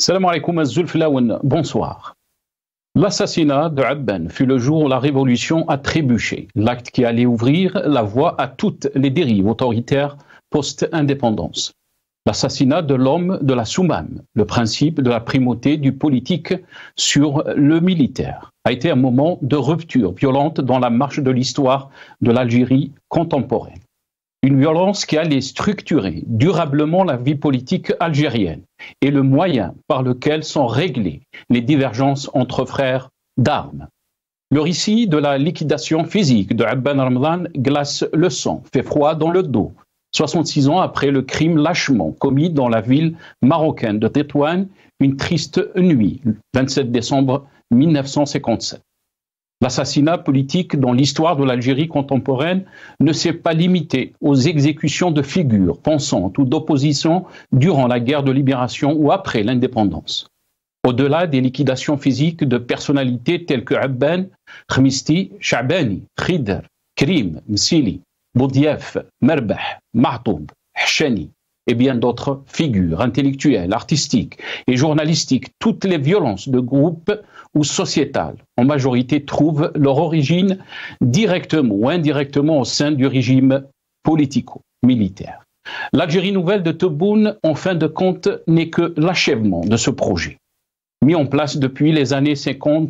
Salam alaikum az-Zulflaoun, bonsoir. L'assassinat de Abban fut le jour où la révolution a trébuché, l'acte qui allait ouvrir la voie à toutes les dérives autoritaires post-indépendance. L'assassinat de l'homme de la Soumam, le principe de la primauté du politique sur le militaire, a été un moment de rupture violente dans la marche de l'histoire de l'Algérie contemporaine. Une violence qui allait structurer durablement la vie politique algérienne et le moyen par lequel sont réglées les divergences entre frères d'armes. Le récit de la liquidation physique de Abban Ramadan glace le sang, fait froid dans le dos. 66 ans après le crime lâchement commis dans la ville marocaine de Tétouan, une triste nuit, 27 décembre 1957. L'assassinat politique dans l'histoire de l'Algérie contemporaine ne s'est pas limité aux exécutions de figures pensantes ou d'opposition durant la guerre de libération ou après l'indépendance. Au-delà des liquidations physiques de personnalités telles que Abban, Khmisti, Chabani, Khidr, Krim, Msili, Boudiaf, Merbah, Mahtoub, Hchani et bien d'autres figures intellectuelles, artistiques et journalistiques, toutes les violences de groupe ou sociétales, en majorité trouvent leur origine directement ou indirectement au sein du régime politico-militaire. L'Algérie nouvelle de Tebboune, en fin de compte, n'est que l'achèvement de ce projet, mis en place depuis les années 50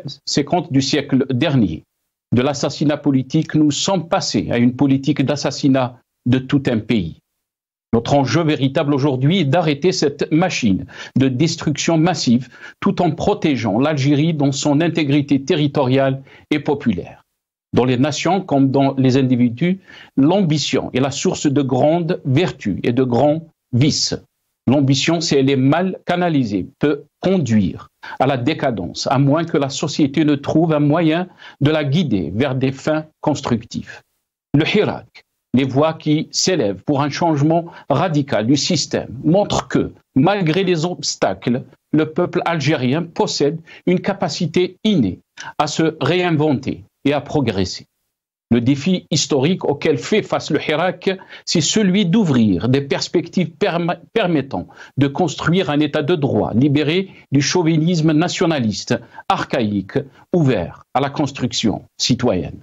du siècle dernier. De l'assassinat politique, nous sommes passés à une politique d'assassinat de tout un pays. Notre enjeu véritable aujourd'hui est d'arrêter cette machine de destruction massive tout en protégeant l'Algérie dans son intégrité territoriale et populaire. Dans les nations comme dans les individus, l'ambition est la source de grandes vertus et de grands vices. L'ambition, si elle est mal canalisée, peut conduire à la décadence, à moins que la société ne trouve un moyen de la guider vers des fins constructives. Le Hirak, les voix qui s'élèvent pour un changement radical du système montrent que, malgré les obstacles, le peuple algérien possède une capacité innée à se réinventer et à progresser. Le défi historique auquel fait face le Hirak, c'est celui d'ouvrir des perspectives permettant de construire un État de droit libéré du chauvinisme nationaliste, archaïque, ouvert à la construction citoyenne.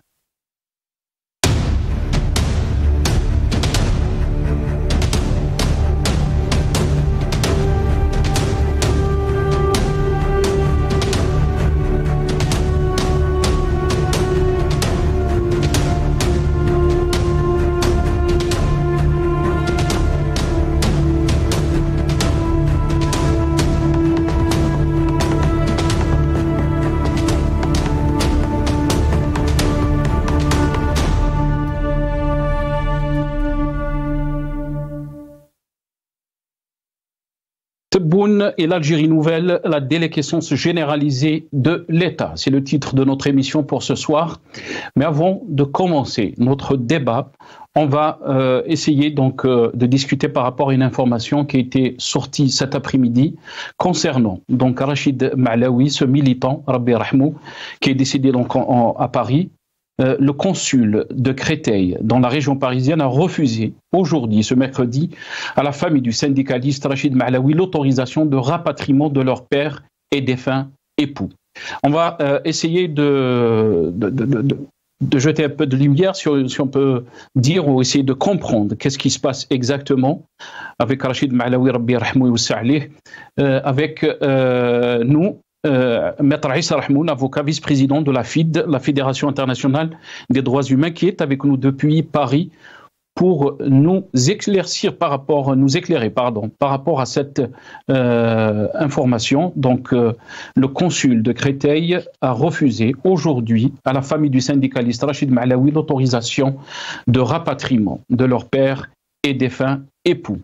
Tebboune et l'Algérie nouvelle, la déliquescence généralisée de l'État. C'est le titre de notre émission pour ce soir. Mais avant de commencer notre débat, on va essayer donc de discuter par rapport à une information qui a été sortie cet après-midi concernant donc Rachid Maalaoui, ce militant, Rabbi Rahmou, qui est décédé donc à Paris. Le consul de Créteil, dans la région parisienne, a refusé aujourd'hui, ce mercredi, à la famille du syndicaliste Rachid Maalaoui l'autorisation de rapatriement de leur père et défunt époux. On va essayer de jeter un peu de lumière, si on peut dire, ou essayer de comprendre qu'est-ce qui se passe exactement avec Rachid Maalaoui, Rabbi Rahmou Salih, avec nous. Maître Issa Rahmoun, avocat vice-président de la FID, la Fédération internationale des droits humains, qui est avec nous depuis Paris pour nous éclairer par rapport à cette information. Donc, le consul de Créteil a refusé aujourd'hui à la famille du syndicaliste Rachid Maalaoui l'autorisation de rapatriement de leur père et défunt époux.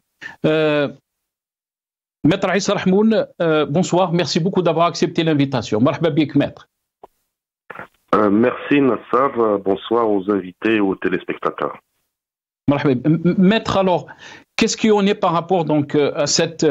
Maître Issa Rahmoun, bonsoir, merci beaucoup d'avoir accepté l'invitation. Marhaba bik, maître. Merci Nassar, bonsoir aux invités et aux téléspectateurs. Marhaba. Maître, alors, qu'est-ce qui en est par rapport donc à cette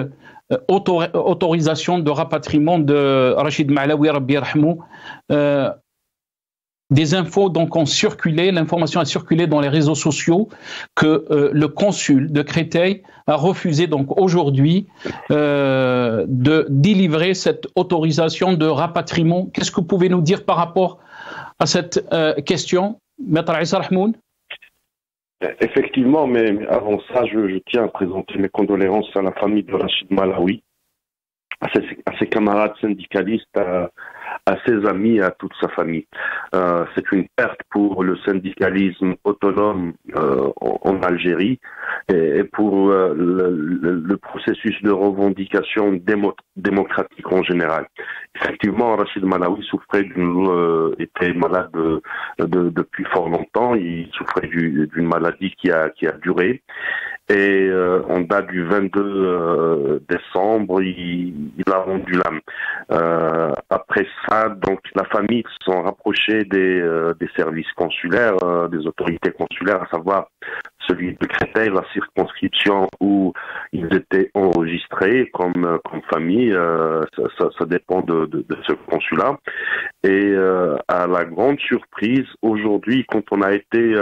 autorisation de rapatriement de Rachid Maalaoui, Rabbi Rahmou des infos donc ont circulé, l'information a circulé dans les réseaux sociaux que le consul de Créteil a refusé donc aujourd'hui de délivrer cette autorisation de rapatriement. Qu'est-ce que vous pouvez nous dire par rapport à cette question, Maître Issa Rahmoun? Effectivement, mais avant ça, je tiens à présenter mes condoléances à la famille de Rachid Malawi, à ses camarades syndicalistes, à ses amis, à toute sa famille. C'est une perte pour le syndicalisme autonome en Algérie et pour le processus de revendication démocratique en général. Effectivement, Rachid Malawi était malade depuis fort longtemps. Il souffrait d'une maladie qui a duré. Et en date du 22 décembre, il a rendu l'âme. Après ça, donc la famille se sont rapprochés des services consulaires, des autorités consulaires, à savoir celui de Créteil, la circonscription où ils étaient enregistrés comme famille. Ça dépend de ce consulat. Et à la grande surprise, aujourd'hui, quand on a été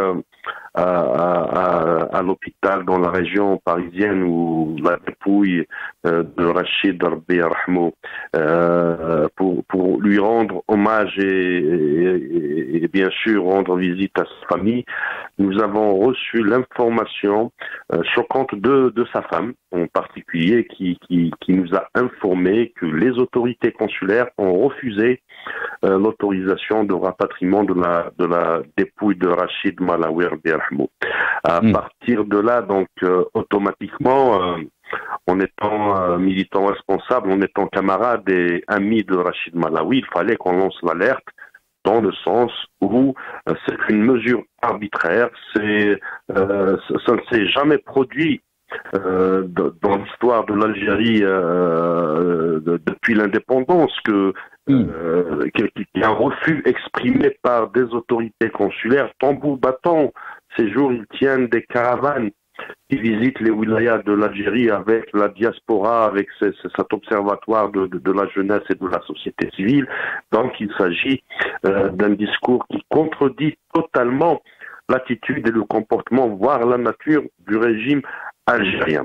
à l'hôpital dans la région parisienne où la dépouille de Rachid Rabbi Rahmou pour lui rendre hommage et bien sûr rendre visite à sa famille, nous avons reçu l'information choquante de sa femme en particulier qui nous a informé que les autorités consulaires ont refusé l'autorisation de rapatriement de la dépouille de Rachid Malawi Rabbi Rahmou. À partir de là, donc automatiquement, en étant militant responsable, en étant camarade et ami de Rachid Malawi, il fallait qu'on lance l'alerte dans le sens où c'est une mesure arbitraire, ça ne s'est jamais produit dans l'histoire de l'Algérie depuis l'indépendance qu'il y a un refus exprimé par des autorités consulaires. Tambour battant, ces jours ils tiennent des caravanes qui visitent les wilayas de l'Algérie avec la diaspora, avec cet observatoire de la jeunesse et de la société civile. Donc il s'agit d'un discours qui contredit totalement l'attitude et le comportement, voire la nature du régime algérien.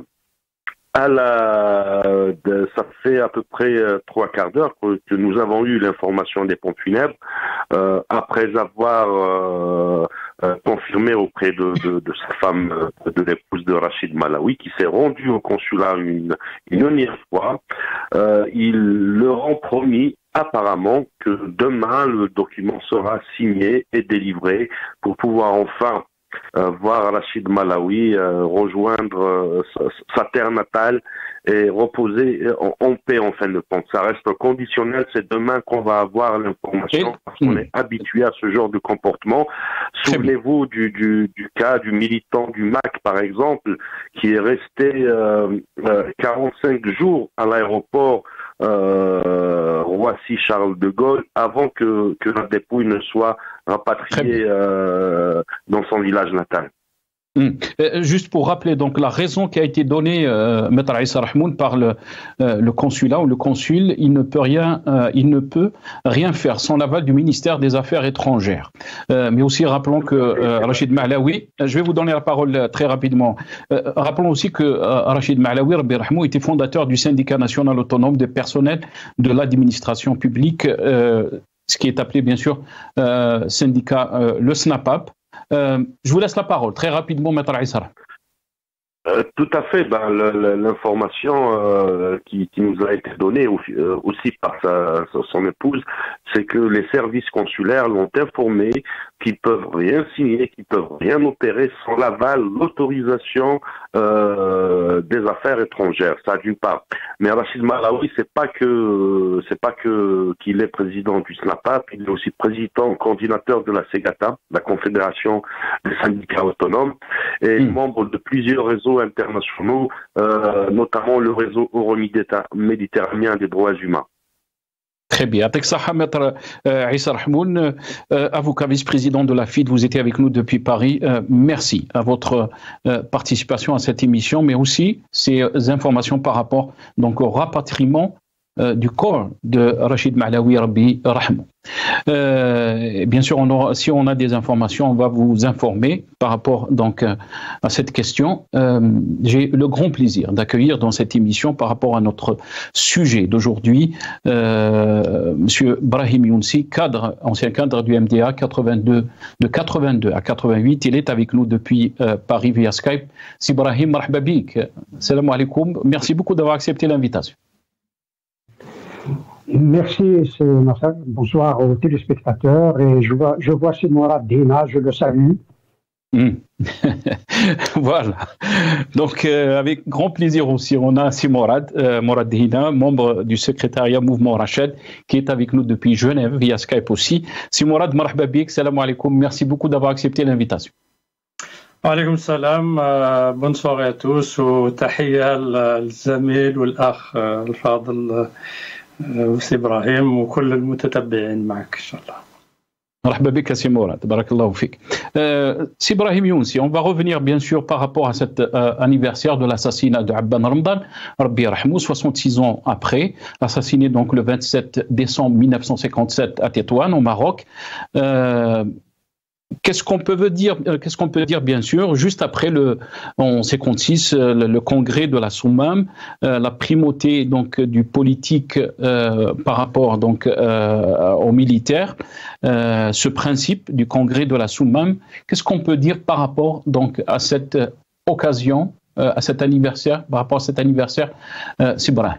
Ça fait à peu près 3 quarts d'heure que nous avons eu l'information des pompes funèbres, après avoir confirmé auprès de sa femme, de l'épouse de Rachid Malawi, qui s'est rendue au consulat une énième fois. Ils leur ont promis apparemment que demain le document sera signé et délivré pour pouvoir enfin voir Rachid Malawi rejoindre sa terre natale et reposer en paix en fin de compte. Ça reste conditionnel, c'est demain qu'on va avoir l'information parce qu'on est habitué à ce genre de comportement. Souvenez-vous du cas du militant du MAC par exemple qui est resté 45 jours à l'aéroport Roissy-Charles de Gaulle avant que la dépouille ne soit rapatriée dans son village natal. Juste pour rappeler donc la raison qui a été donnée, Maître Issa Rahmoun, par le consulat ou le consul, il ne peut rien faire sans l'aval du ministère des Affaires étrangères. Mais aussi rappelons que Rachid Malawi, je vais vous donner la parole très rapidement. Rappelons aussi que Rachid Malawi Rabbi Rahmou était fondateur du syndicat national autonome des personnels de l'administration publique, ce qui est appelé bien sûr syndicat le SNAPAP. Je vous laisse la parole très rapidement, Maître Issa. Tout à fait. L'information qui nous a été donnée aussi par son épouse, c'est que les services consulaires l'ont informé qu'ils peuvent rien signer, qu'ils peuvent rien opérer sans l'aval, l'autorisation des affaires étrangères. Ça d'une part. Mais Rachid Malawi, c'est pas que qu'il est président du SNAPAP, il est aussi coordinateur de la SEGATA, la Confédération des syndicats autonomes, et membre de plusieurs réseaux internationaux, notamment le réseau euro-méditerranéen des droits humains. Très bien. Avec ça, Maître Issa Rahmoun, avocat vice-président de la FID, vous étiez avec nous depuis Paris. Merci à votre participation à cette émission, mais aussi ces informations par rapport donc, au rapatriement du corps de Rachid Mahlaoui, Rabbi Rahmou. Bien sûr, si on a des informations, on va vous informer par rapport donc à cette question. J'ai le grand plaisir d'accueillir dans cette émission par rapport à notre sujet d'aujourd'hui Monsieur Brahim Younsi, ancien cadre du MDA de 82 à 88. Il est avec nous depuis Paris via Skype. Si Brahim, marhaba bik. Salam alaikum. Merci beaucoup d'avoir accepté l'invitation. Merci, c'est Nassar. Bonsoir aux téléspectateurs. Et je vois Mourad Dina, je le salue. Voilà. Donc, avec grand plaisir aussi, on a Mourad Dina, membre du secrétariat Mouvement Rachid, qui est avec nous depuis Genève, via Skype aussi. Mourad, marhaba bik, salam alaikum. Merci beaucoup d'avoir accepté l'invitation. Alaikum salam, bonne soirée à tous, و تحية للزميل والأخ الفاضل سي إبراهيم وكل المتتبعين معك إن شاء الله. مرحبا بك سي مراد, barakallahu fik. Si Brahim Younsi, on va revenir bien sûr par rapport à cet anniversaire de l'assassinat de Abban Ramadan, Rabbi Rahmou, 66 ans après, assassiné donc le 27 décembre 1957 à Tétouan, au Maroc. Qu'est-ce qu'on peut dire bien sûr juste après en 56 le congrès de la Soumam, la primauté donc du politique par rapport donc aux militaires, ce principe du congrès de la Soumam, qu'est-ce qu'on peut dire par rapport donc à cette occasion, à cet anniversaire, par rapport à cet anniversaire, Sibra?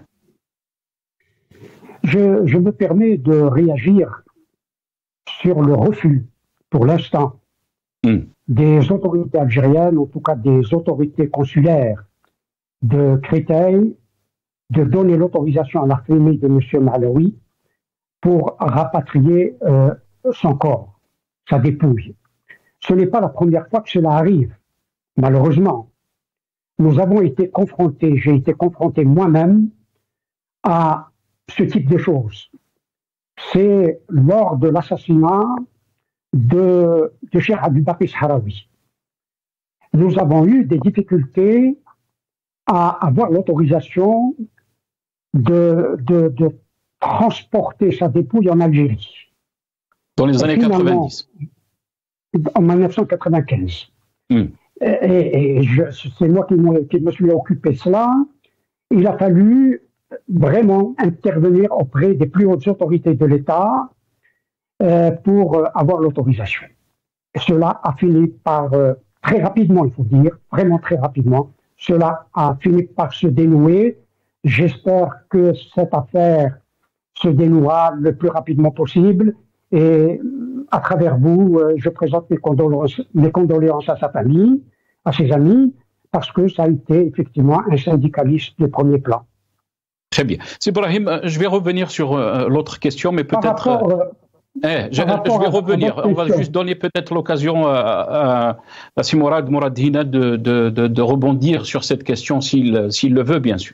Je me permets de réagir sur le refus pour l'instant, des autorités algériennes, en tout cas des autorités consulaires de Créteil, de donner l'autorisation à la famille de M. Mahlaoui pour rapatrier son corps, sa dépouille. Ce n'est pas la première fois que cela arrive, malheureusement. Nous avons été confrontés, j'ai été confronté moi-même à ce type de choses. C'est lors de l'assassinat de Cheikh Aboubakr Sahraoui. Nous avons eu des difficultés à avoir l'autorisation de transporter sa dépouille en Algérie. Dans les années 90. En 1995. Et c'est moi qui me suis occupé de cela. Il a fallu vraiment intervenir auprès des plus hautes autorités de l'État pour avoir l'autorisation. Cela a fini par, très rapidement, il faut dire, vraiment très rapidement, cela a fini par se dénouer. J'espère que cette affaire se dénouera le plus rapidement possible et à travers vous, je présente mes condoléances à sa famille, à ses amis, parce que ça a été effectivement un syndicaliste de premier plan. Très bien. C'est Brahim, je vais revenir sur l'autre question, mais peut-être... je vais revenir. On va juste donner peut-être l'occasion à Mourad Hina de rebondir sur cette question s'il le veut, bien sûr.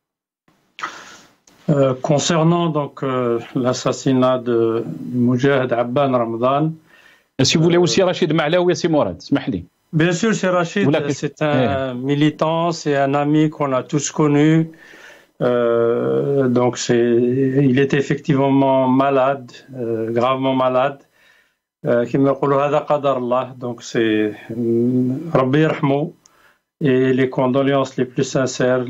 Concernant donc l'assassinat de Moujahid Abban Ramadan. Si vous voulez aussi Rachid Mahlaoui et Mourad, smahli. Bien sûr, c'est Rachid, c'est un militant, c'est un ami qu'on a tous connu. Donc il était effectivement malade, gravement malade. Donc c'est Rabbi Rahmou et les condoléances les plus sincères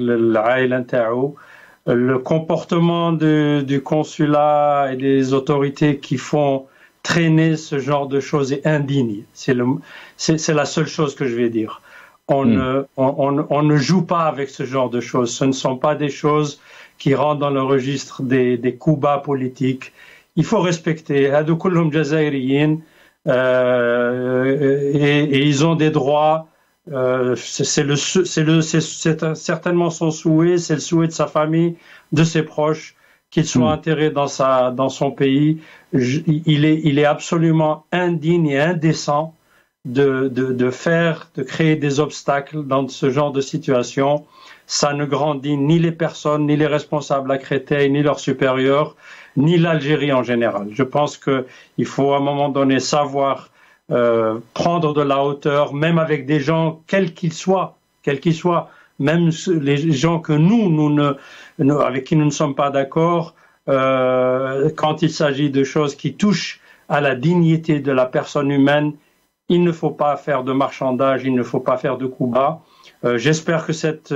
le comportement du consulat et des autorités qui font traîner ce genre de choses est indigne. C'est la seule chose que je vais dire. On ne joue pas avec ce genre de choses. Ce ne sont pas des choses qui rentrent dans le registre des coups bas politiques. Il faut respecter. Et ils ont des droits. C'est certainement son souhait, c'est le souhait de sa famille, de ses proches, qu'il soit enterré dans son pays. Il est absolument indigne et indécent de créer des obstacles dans ce genre de situation. Ça ne grandit ni les personnes, ni les responsables à Créteil, ni leurs supérieurs, ni l'Algérie en général. Je pense qu'il faut à un moment donné savoir prendre de la hauteur, même avec des gens, quels qu'ils soient, même les gens que avec qui nous ne sommes pas d'accord, quand il s'agit de choses qui touchent à la dignité de la personne humaine, il ne faut pas faire de marchandage, il ne faut pas faire de coups bas. J'espère que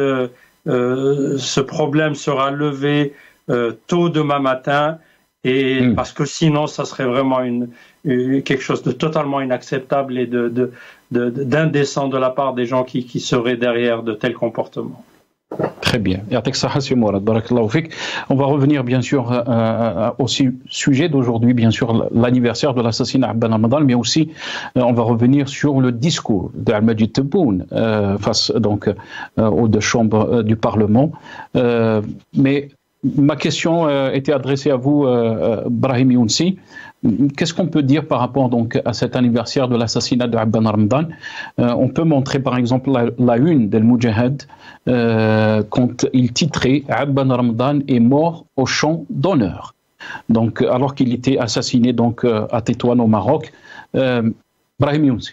ce problème sera levé tôt demain matin, et parce que sinon, ça serait vraiment quelque chose de totalement inacceptable et d'indécent de la part des gens qui seraient derrière de tels comportements. Très bien. On va revenir bien sûr au sujet d'aujourd'hui, bien sûr l'anniversaire de l'assassinat d'Abban Ramadan, mais aussi on va revenir sur le discours d'Al-Majid Tebboune face donc aux deux chambres du Parlement. Mais ma question était adressée à vous, Brahim Younsi. Qu'est-ce qu'on peut dire par rapport donc à cet anniversaire de l'assassinat d'Abban Ramadan? On peut montrer par exemple la une d'Al Mujahid quand il titrait Abban Ramadan est mort au champ d'honneur. Donc alors qu'il était assassiné donc à Tétouan au Maroc. Brahim Younsi.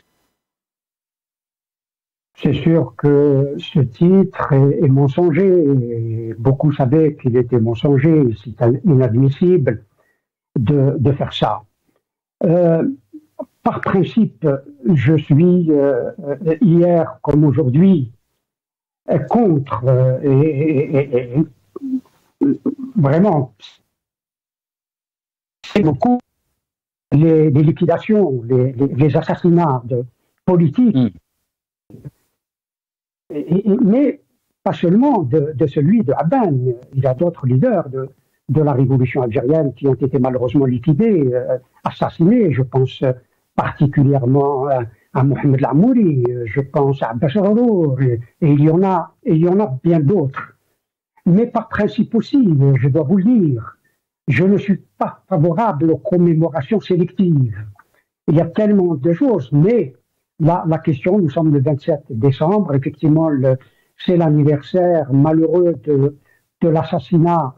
C'est sûr que ce titre est mensonger. Et beaucoup savaient qu'il était mensonger. C'est inadmissible de faire ça. Par principe, je suis hier comme aujourd'hui contre et vraiment c'est beaucoup les liquidations, les assassinats politiques, mais pas seulement de celui de Abban. Il y a d'autres leaders de la révolution algérienne qui ont été malheureusement liquidés, assassinés. Je pense particulièrement à Mohamed Lamouri, je pense à Abbas Arour, et il y en a bien d'autres. Mais par principe aussi, je dois vous le dire, je ne suis pas favorable aux commémorations sélectives. Il y a tellement de choses, mais la question, nous sommes le 27 décembre, effectivement, c'est l'anniversaire malheureux de l'assassinat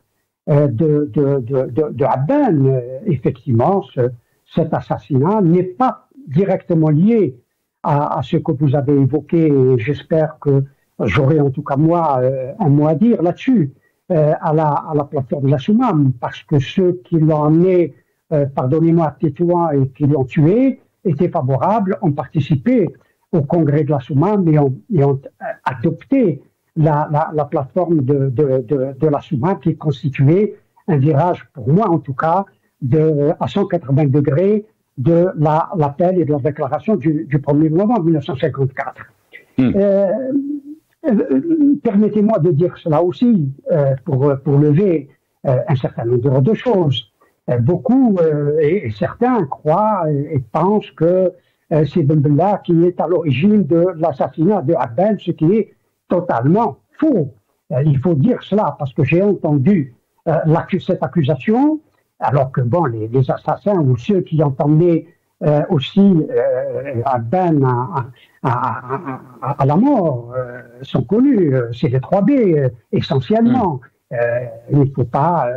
de Abban. Effectivement, cet assassinat n'est pas directement lié à ce que vous avez évoqué, et j'espère que j'aurai en tout cas moi un mot à dire là-dessus, à la plateforme de la Soumam, parce que ceux qui l'ont emmené, pardonnez-moi, à Tétouan et qui l'ont tué, étaient favorables, ont participé au congrès de la Soumam et ont adopté la plateforme de la Soumam qui constituait un virage, pour moi en tout cas, à 180 degrés de l'appel et de la déclaration du 1er novembre 1954. Permettez-moi de dire cela aussi pour lever un certain nombre de choses. Beaucoup et certains croient et pensent que c'est Ben Bella qui est à l'origine de l'assassinat de Abban, ce qui est totalement faux. Il faut dire cela parce que j'ai entendu cette accusation, alors que bon, les assassins ou ceux qui ont emmené aussi Abban à la mort sont connus. C'est les 3B essentiellement. Il ne faut pas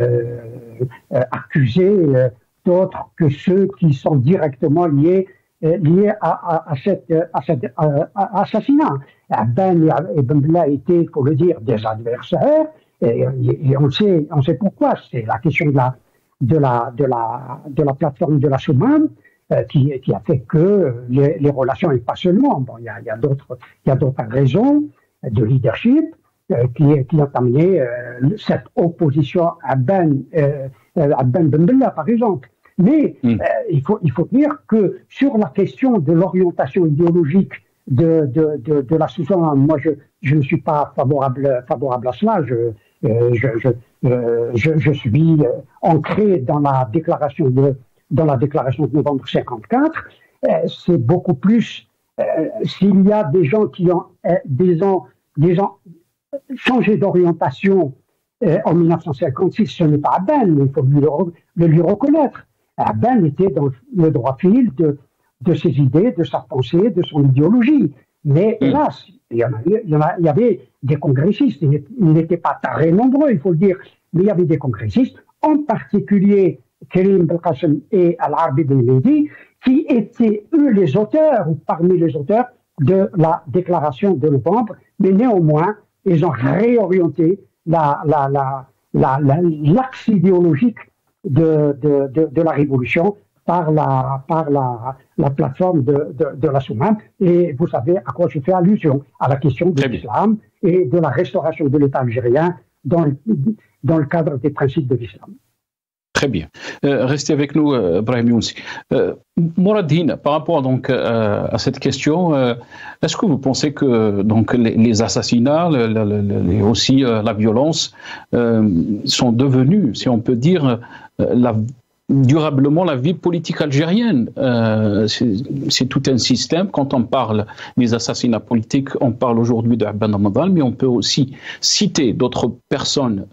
accuser d'autres que ceux qui sont directement liés à cet assassinat. Abban et Ben Bella étaient, il faut le dire, des adversaires, et on sait pourquoi. C'est la question de la plateforme de la Soumam qui a fait que les relations, et pas seulement, bon, il y a d'autres raisons de leadership qui ont amené cette opposition à Ben Bella, par exemple. Mais il faut dire que sur la question de l'orientation idéologique de la Soumam, moi je ne suis pas favorable à cela. Je suis ancré dans la déclaration de novembre 54. C'est beaucoup plus s'il y a des gens qui ont changé d'orientation en 1956, ce n'est pas Abban, il faut le lui reconnaître. Abban était dans le droit fil de ses idées, de sa pensée, de son idéologie. Mais hélas, il y avait des congressistes, ils n'étaient pas très nombreux, il faut le dire, mais il y avait des congressistes, en particulier Karim Belkacem et Al-Arbi Ben Mehdi, qui étaient eux les auteurs, ou parmi les auteurs, de la déclaration de novembre mais néanmoins, ils ont réorienté l'axe idéologique de la révolution par la plateforme de la Soumam. Et vous savez à quoi je fais allusion, à la question de l'islam et de la restauration de l'État algérien dans le cadre des principes de l'islam. Très bien. Restez avec nous, Brahim Younsi. Mouradine, par rapport donc à cette question, est-ce que vous pensez que donc les assassinats, aussi la violence, sont devenus, si on peut dire, durablement la vie politique algérienne? C'est tout un système. Quand on parle des assassinats politiques, on parle aujourd'hui de Abban Ramadan, mais on peut aussi citer d'autres personnes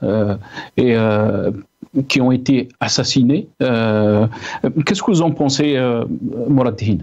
qui ont été assassinés. Qu'est-ce que vous en pensez, Mouradine?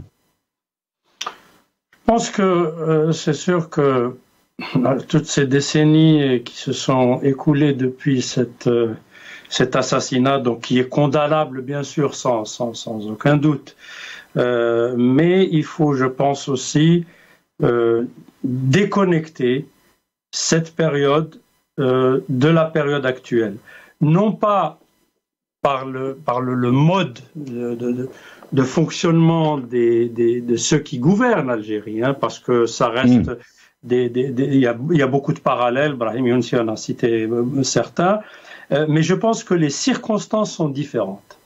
Je pense que c'est sûr que toutes ces décennies qui se sont écoulées depuis cet assassinat, donc qui est condamnable bien sûr sans aucun doute, mais il faut, je pense aussi, déconnecter cette période de la période actuelle. Non pas par le mode de fonctionnement de ceux qui gouvernent l'Algérie, parce que ça reste il y a beaucoup de parallèles. Brahim Younsi en a cité certains, mais je pense que les circonstances sont différentes.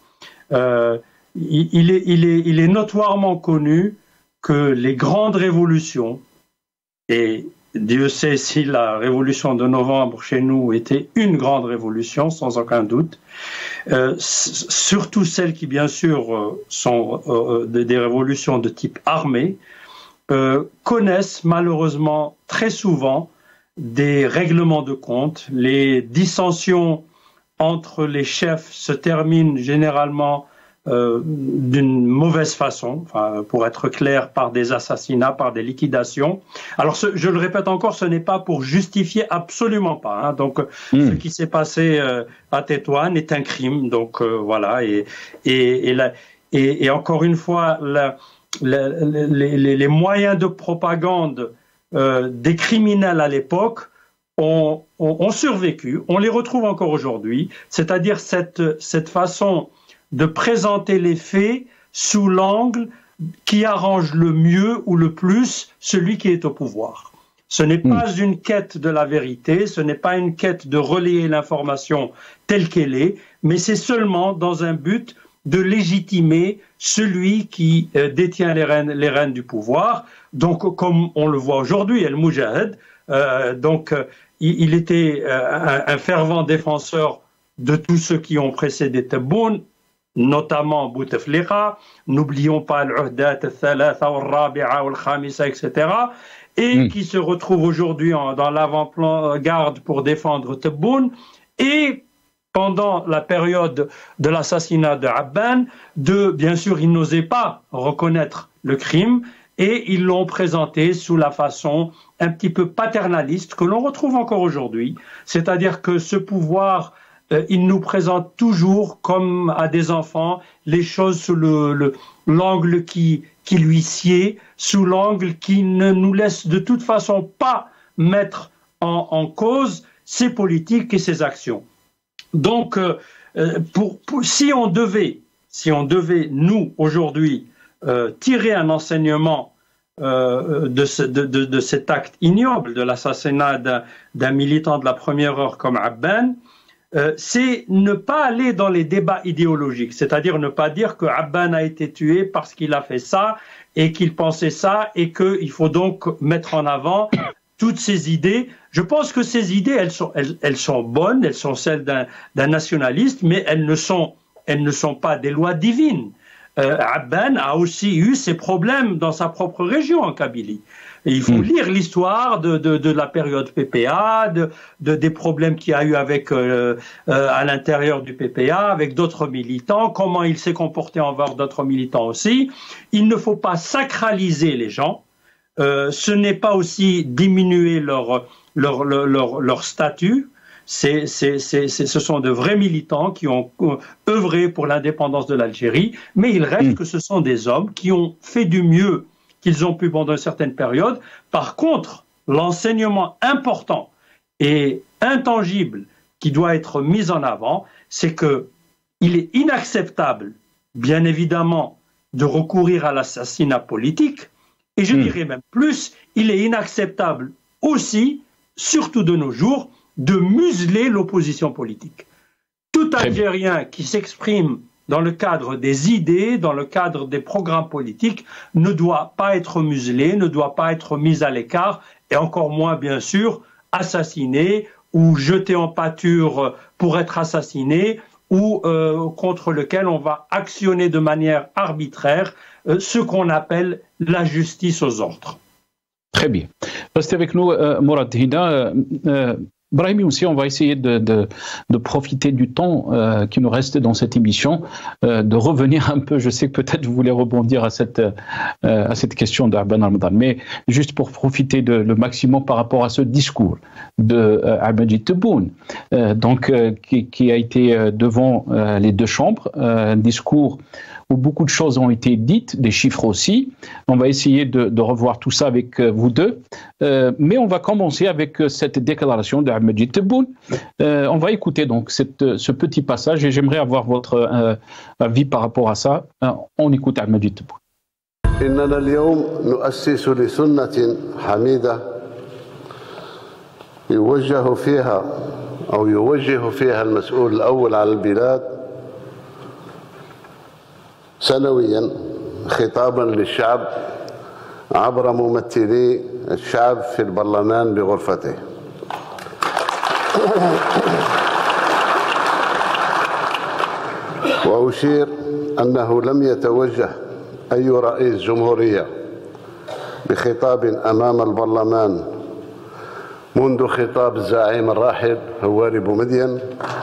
Il est notoirement connu que les grandes révolutions, et Dieu sait si la révolution de novembre chez nous était une grande révolution, sans aucun doute, surtout celles qui, bien sûr, sont des révolutions de type armé, connaissent malheureusement très souvent des règlements de compte. Les dissensions entre les chefs se terminent généralement d'une mauvaise façon, pour être clair, par des assassinats, par des liquidations. Alors, je le répète encore, ce n'est pas pour justifier, absolument pas. Donc, ce qui s'est passé à Tétouan est un crime. Donc, voilà. Et encore une fois, les moyens de propagande des criminels à l'époque ont survécu. On les retrouve encore aujourd'hui. C'est-à-dire cette façon de présenter les faits sous l'angle qui arrange le mieux ou le plus celui qui est au pouvoir. Ce n'est pas une quête de la vérité, ce n'est pas une quête de relayer l'information telle qu'elle est, mais c'est seulement dans un but de légitimer celui qui détient les rênes du pouvoir. Donc, comme on le voit aujourd'hui, El Moujahid, il était un fervent défenseur de tous ceux qui ont précédé Tebboune, notamment Bouteflika, n'oublions pas l'Uhdat al-Thalatha, al-Rabi'a, al-Khamisa, etc., et qui se retrouve aujourd'hui dans l'avant-garde pour défendre Tebboune, et pendant la période de l'assassinat de Abban, bien sûr, ils n'osaient pas reconnaître le crime, et ils l'ont présenté sous la façon un petit peu paternaliste que l'on retrouve encore aujourd'hui, c'est-à-dire que ce pouvoir, il nous présente toujours comme à des enfants les choses sous l'angle qui lui sied, sous l'angle qui ne nous laisse de toute façon pas mettre en cause ses politiques et ses actions. Donc, si on devait, nous, aujourd'hui, tirer un enseignement de cet acte ignoble, de l'assassinat d'un militant de la première heure comme Abban, c'est ne pas aller dans les débats idéologiques, c'est-à-dire ne pas dire que Abban a été tué parce qu'il a fait ça et qu'il pensait ça et qu'il faut donc mettre en avant toutes ces idées. Je pense que ces idées, elles sont bonnes, elles sont celles d'un nationaliste, mais elles ne sont pas des lois divines. Abban a aussi eu ses problèmes dans sa propre région en Kabylie. Et il faut lire l'histoire de la période PPA, des problèmes qu'il y a eu à l'intérieur du PPA, avec d'autres militants, comment il s'est comporté envers d'autres militants aussi. Il ne faut pas sacraliser les gens. Ce n'est pas aussi diminuer leur statut. Ce sont de vrais militants qui ont œuvré pour l'indépendance de l'Algérie, mais il reste que ce sont des hommes qui ont fait du mieux qu'ils ont pu pendant une certaine période. Par contre, l'enseignement important et intangible qui doit être mis en avant, c'est qu'il est inacceptable, bien évidemment, de recourir à l'assassinat politique, et je dirais même plus, il est inacceptable aussi, surtout de nos jours, de museler l'opposition politique. Tout Algérien qui s'exprime dans le cadre des idées, dans le cadre des programmes politiques, ne doit pas être muselé, ne doit pas être mis à l'écart, et encore moins, bien sûr, assassiné ou jeté en pâture pour être assassiné, ou contre lequel on va actionner de manière arbitraire ce qu'on appelle la justice aux ordres. Très bien. Restez avec nous, Mourad Hina. Brahimi aussi, on va essayer de profiter du temps qui nous reste dans cette émission, de revenir un peu. Je sais que peut-être vous voulez rebondir à cette question d'Abban Ramadan, mais juste pour profiter le maximum par rapport à ce discours de Abdelmajid Tebboune, qui a été devant les deux chambres, un discours où beaucoup de choses ont été dites, des chiffres aussi. On va essayer de revoir tout ça avec vous deux. Mais on va commencer avec cette déclaration d'Abdelmajid Tebboune. On va écouter donc ce petit passage et j'aimerais avoir votre avis par rapport à ça. On écoute Abdelmajid Tebboune. إننا اليوم نؤسس لسنة حميدة يوجه فيها المسؤول الأول على البلاد سنويا خطابا للشعب عبر ممثلي الشعب في البرلمان بغرفته. وأشير أنه لم يتوجه أي رئيس جمهورية بخطاب أمام البرلمان منذ خطاب الزعيم الراحل هواري بومدين.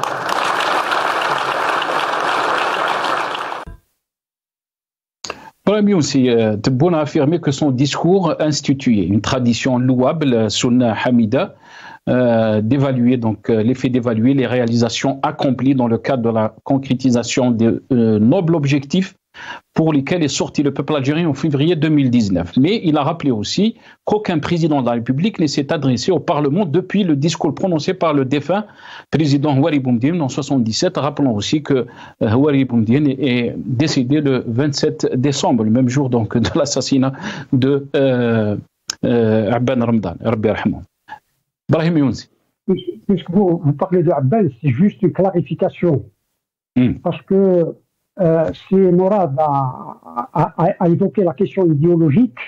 Brahimi aussi, Tebboune a affirmé que son discours instituait une tradition louable, Sunna Hamida, d'évaluer donc l'effet d'évaluer les réalisations accomplies dans le cadre de la concrétisation de nobles objectifs pour lesquels est sorti le peuple algérien en février 2019. Mais il a rappelé aussi qu'aucun président de la République ne s'est adressé au Parlement depuis le discours prononcé par le défunt président Houari Boumedienne en 1977. Rappelons aussi que Houari Boumedienne est décédé le 27 décembre, le même jour donc de l'assassinat de Abban Ramadan. Brahim Younsi. Puisque vous parlez de Abban, c'est juste une clarification. Parce que si Mourad a évoqué la question idéologique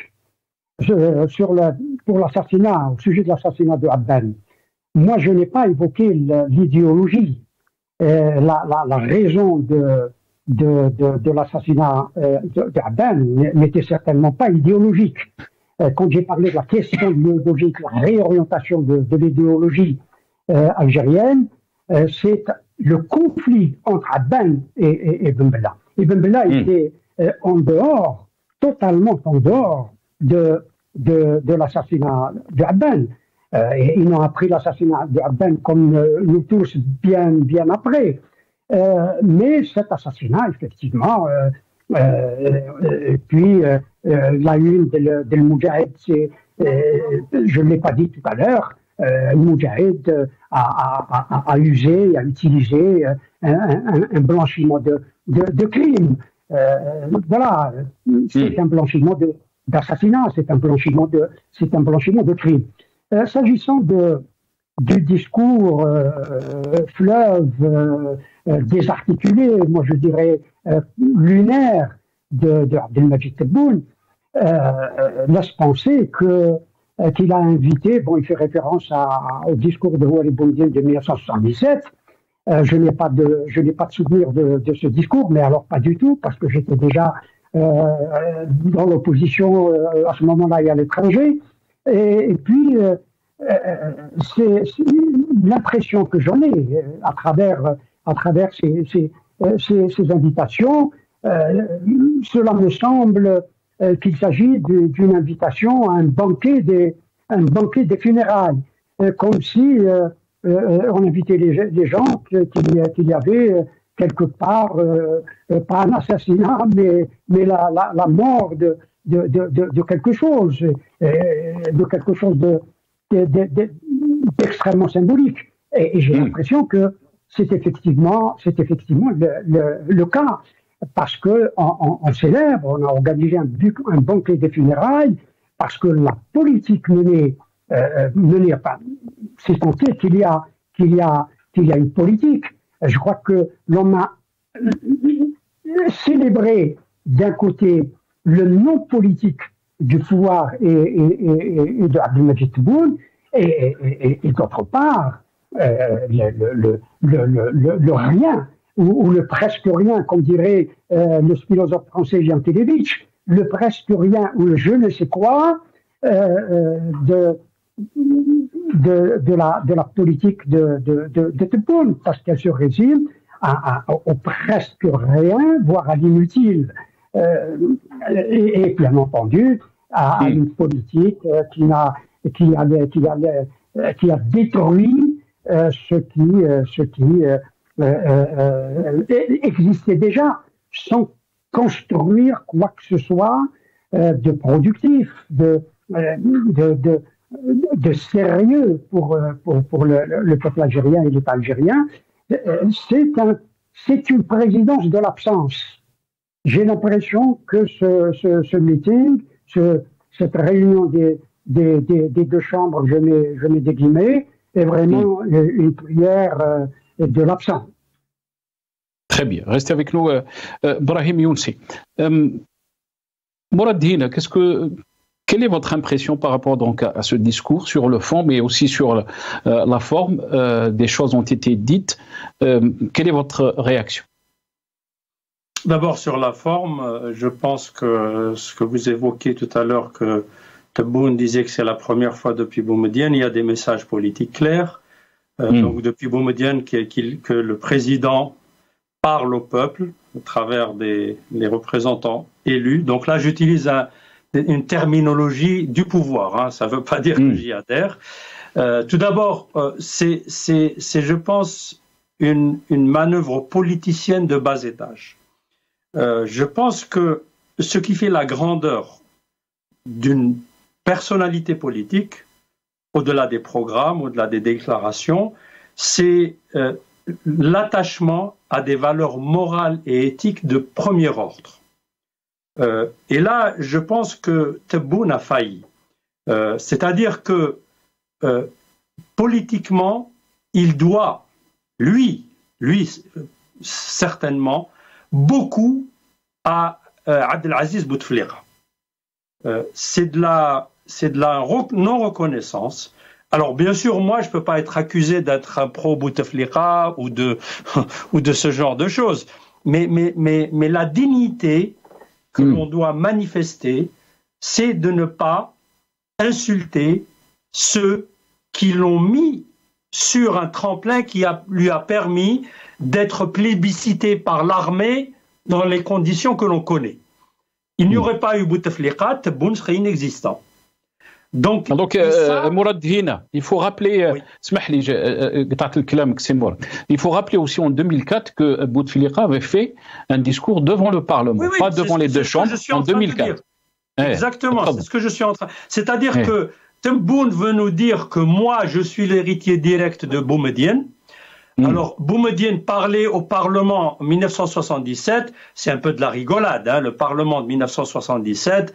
pour l'assassinat, au sujet de l'assassinat de Abban. Moi, je n'ai pas évoqué l'idéologie. La raison de l'assassinat d'Abban n'était certainement pas idéologique. Quand j'ai parlé de la question idéologique, la réorientation de l'idéologie algérienne, c'est le conflit entre Abban et Ben Bella. Et Ben Bella était totalement en dehors de l'assassinat d'Abban. Et ils ont appris l'assassinat d'Abban comme nous tous bien après. Mais cet assassinat, effectivement, puis la une de Moudjahid, je ne l'ai pas dit tout à l'heure, Moudjahid a usé, a utilisé un blanchiment de crimes. Voilà, c'est un blanchiment d'assassinat, c'est un blanchiment de crimes. S'agissant du discours fleuve désarticulé, moi je dirais lunaire de Abdelmajid Tebboune, laisse penser qu'il a invité, il fait référence au discours de Houari Boumedienne de 1977. Je n'ai pas de souvenir de ce discours, mais alors pas du tout, parce que j'étais déjà dans l'opposition à ce moment-là et à l'étranger. Et puis, c'est l'impression que j'en ai à travers ces invitations. Cela me semble qu'il s'agit d'une invitation à un banquet des funérailles, comme si on invitait les gens qu'il y avait quelque part, pas un assassinat, mais la mort de quelque chose, d'extrêmement symbolique. Et j'ai l'impression que c'est effectivement le cas, parce que on célèbre, on a organisé un banquet des funérailles, parce que la politique menée, c'est compté qu'il y a une politique. Je crois que l'on a célébré d'un côté le non politique du pouvoir et de Abdelmadjid Tebboune, et d'autre part le rien ou le presque rien, comme dirait le philosophe français Jean Télévitch, le presque rien ou le je ne sais quoi de la politique de Tebboune, parce qu'elle se résume au presque rien, voire à l'inutile, et bien entendu à une politique qui a détruit ce qui existait déjà, sans construire quoi que ce soit de productif, de sérieux pour le peuple algérien et l'État algérien. C'est une présidence de l'absence. J'ai l'impression que ce meeting, cette réunion des deux chambres, je mets des guillemets, est vraiment une prière de l'absent. Très bien. Restez avec nous, Brahim Younsi. Mourad Hina, quelle est votre impression par rapport donc à ce discours sur le fond, mais aussi sur la forme? Des choses ont été dites. Quelle est votre réaction? D'abord, sur la forme, je pense que ce que vous évoquiez tout à l'heure, que Tebboune disait que c'est la première fois depuis Boumedienne, il y a des messages politiques clairs. Donc depuis Boumedienne, que le président parle au peuple à travers les représentants élus. Donc là, j'utilise une terminologie du pouvoir. Ça ne veut pas dire que j'y adhère. Tout d'abord, c'est, je pense, une manœuvre politicienne de bas étage. Je pense que ce qui fait la grandeur d'une personnalité politique, au-delà des programmes, au-delà des déclarations, c'est l'attachement à des valeurs morales et éthiques de premier ordre. Et là, je pense que Tebboune a failli. C'est-à-dire que politiquement, il doit, lui certainement, beaucoup à Abdelaziz Bouteflika. C'est de la non-reconnaissance. Alors, bien sûr, moi, je ne peux pas être accusé d'être un pro-Bouteflika ou de ce genre de choses. Mais la dignité que l'on doit manifester, c'est de ne pas insulter ceux qui l'ont mis sur un tremplin qui lui a permis d'être plébiscité par l'armée dans les conditions que l'on connaît. Il n'y aurait pas eu Bouteflika, Tebboune serait inexistant. Donc Mourad Hina, il faut rappeler, il faut rappeler aussi en 2004 que Bouteflika avait fait un discours devant le Parlement, pas devant les deux chambres, en 2004. Exactement, c'est ce que je suis en train. C'est-à-dire que Tebboune veut nous dire que moi, je suis l'héritier direct de Boumedienne. Alors, Boumedienne parlait au Parlement en 1977, c'est un peu de la rigolade, le Parlement de 1977,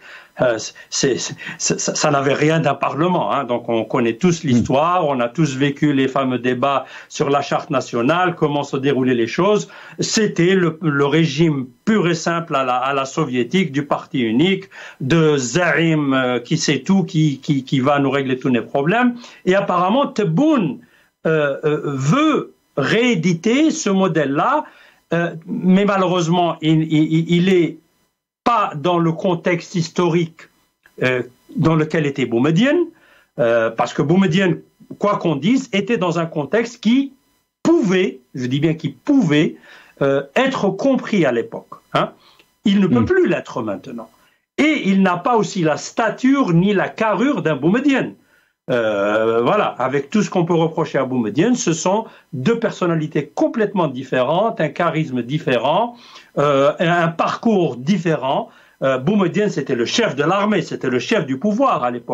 ça n'avait rien d'un Parlement, donc on connaît tous l'histoire, on a tous vécu les fameux débats sur la charte nationale, comment se déroulaient les choses. C'était le régime pur et simple à la soviétique, du parti unique, de Zaïm qui sait tout, qui va nous régler tous nos problèmes. Et apparemment, Tebboune veut rééditer ce modèle-là, mais malheureusement, il n'est pas dans le contexte historique dans lequel était Boumedienne, parce que Boumedienne, quoi qu'on dise, était dans un contexte qui pouvait, je dis bien qui pouvait, être compris à l'époque. Il ne peut plus l'être maintenant. Et il n'a pas aussi la stature ni la carrure d'un Boumedienne. Voilà, avec tout ce qu'on peut reprocher à Boumedienne, ce sont deux personnalités complètement différentes, un charisme différent, un parcours différent. Boumedienne, c'était le chef de l'armée, c'était le chef du pouvoir à l'époque.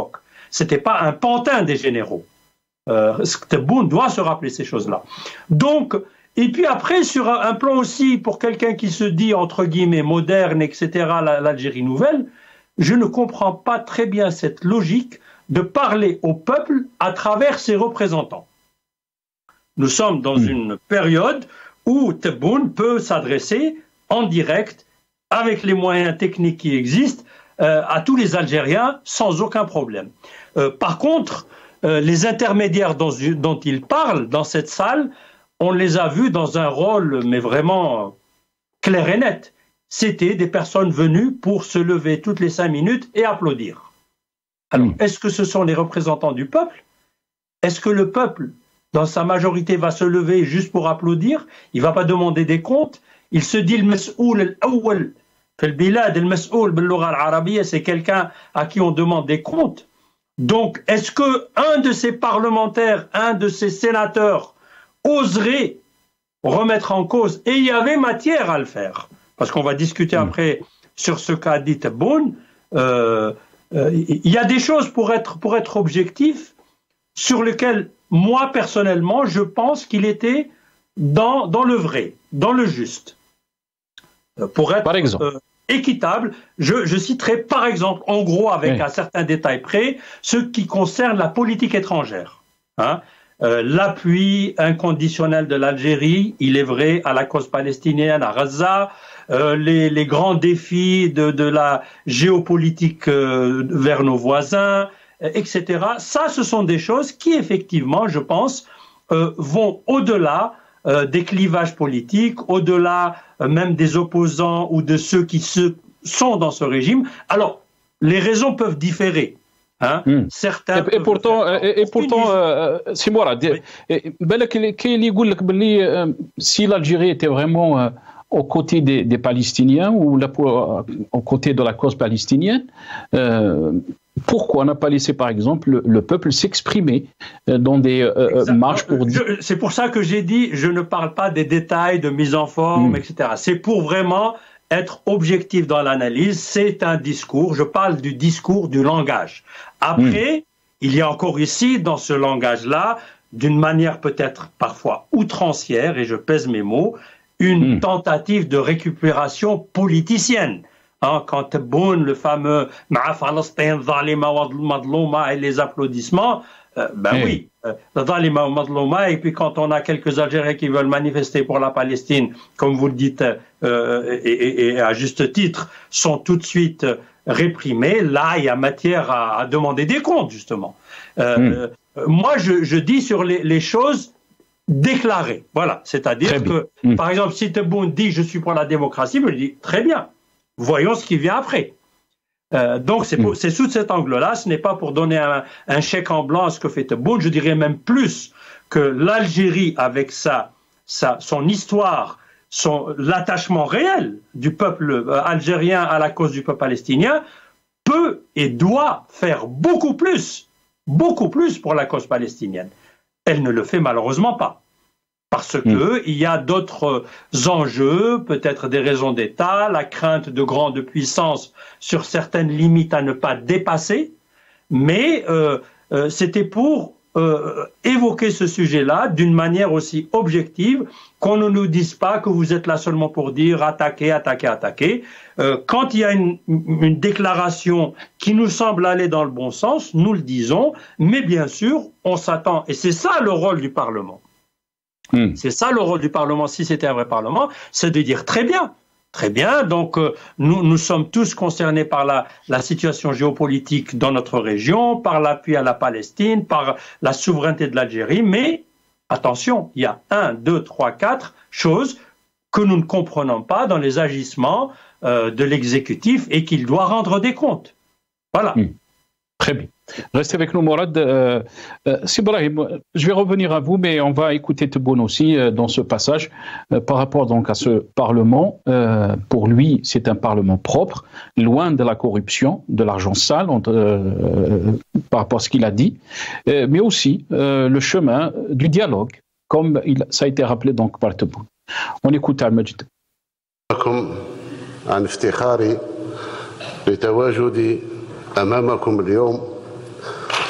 C'était pas un pantin des généraux. Tebboune doit se rappeler ces choses-là. Donc, et puis après, sur un plan aussi, pour quelqu'un qui se dit, entre guillemets, moderne, etc., l'Algérie nouvelle, je ne comprends pas très bien cette logique de parler au peuple à travers ses représentants. Nous sommes dans une période où Tebboune peut s'adresser en direct, avec les moyens techniques qui existent, à tous les Algériens sans aucun problème. Par contre, les intermédiaires dont il parle dans cette salle, on les a vus dans un rôle, mais vraiment clair et net. C'était des personnes venues pour se lever toutes les 5 minutes et applaudir. Alors, est-ce que ce sont les représentants du peuple? Est-ce que le peuple, dans sa majorité, va se lever juste pour applaudir? Il ne va pas demander des comptes. Il se dit le mas'oul al-awwal fil bilad, le mas'oul bil lugha al-arabiyya, c'est quelqu'un à qui on demande des comptes. Donc, est-ce que un de ces parlementaires, un de ces sénateurs oserait remettre en cause, et il y avait matière à le faire, parce qu'on va discuter après sur ce qu'a dit Tebboune, il y a des choses pour être objectif sur lesquelles moi personnellement je pense qu'il était dans le vrai, dans le juste. Pour être par exemple. Équitable, je citerai par exemple, en gros avec un certain détail près, ce qui concerne la politique étrangère. Hein. L'appui inconditionnel de l'Algérie, il est vrai, à la cause palestinienne, à Gaza, les grands défis de la géopolitique vers nos voisins, etc. Ça, ce sont des choses qui, effectivement, je pense, vont au-delà des clivages politiques, au-delà même des opposants ou de ceux qui sont dans ce régime. Alors, les raisons peuvent différer. Hein? Certains et pourtant, c'est moi si l'Algérie était vraiment aux côtés des Palestiniens ou aux côtés de la cause palestinienne, pourquoi on n'a pas laissé, par exemple, le peuple s'exprimer dans des marches pour dire... C'est pour ça que j'ai dit, je ne parle pas des détails de mise en forme, etc. C'est pour vraiment être objectif dans l'analyse. C'est un discours, je parle du discours, du langage. Après, il y a encore ici, dans ce langage-là, d'une manière peut-être parfois outrancière, et je pèse mes mots, une tentative de récupération politicienne. Hein, quand Tebboune, le fameux « Ma'a Falastin, Zalima wa Madlouma » et les applaudissements, oui, Zalima wa Madlouma, et puis quand on a quelques Algériens qui veulent manifester pour la Palestine, comme vous le dites, et à juste titre, sont tout de suite réprimés, là, il y a matière à demander des comptes, justement. Moi, je dis sur les choses déclarées. Voilà, c'est-à-dire que, par exemple, si Tebboune dit « je suis pour la démocratie », je dis « très bien, voyons ce qui vient après ». Donc, c'est sous cet angle-là, ce n'est pas pour donner un chèque en blanc à ce que fait Tebboune, je dirais même plus que l'Algérie, avec son histoire, l'attachement réel du peuple algérien à la cause du peuple palestinien, peut et doit faire beaucoup plus pour la cause palestinienne. Elle ne le fait malheureusement pas. Parce que il y a d'autres enjeux, peut-être des raisons d'État, la crainte de grandes puissances sur certaines limites à ne pas dépasser, mais c'était pour évoquer ce sujet-là d'une manière aussi objective, qu'on ne nous dise pas que vous êtes là seulement pour dire attaquer, attaquer, attaquer. Quand il y a une déclaration qui nous semble aller dans le bon sens, nous le disons, mais bien sûr, on s'attend, et c'est ça le rôle du Parlement. C'est ça le rôle du Parlement, si c'était un vrai Parlement, c'est de dire très bien, donc nous sommes tous concernés par la situation géopolitique dans notre région, par l'appui à la Palestine, par la souveraineté de l'Algérie, mais attention, il y a 1, 2, 3, 4 choses que nous ne comprenons pas dans les agissements de l'exécutif et qu'il doit rendre des comptes. Voilà. Très bien. Restez avec nous, Mourad. Sibrahim, je vais revenir à vous, mais on va écouter Tebboune aussi dans ce passage par rapport donc à ce Parlement. Pour lui, c'est un Parlement propre, loin de la corruption, de l'argent sale, par rapport à ce qu'il a dit, mais aussi le chemin du dialogue, comme ça a été rappelé donc par Tebboune. On écoute Al-Majid. عن افتخاري لتواجدي أمامكم اليوم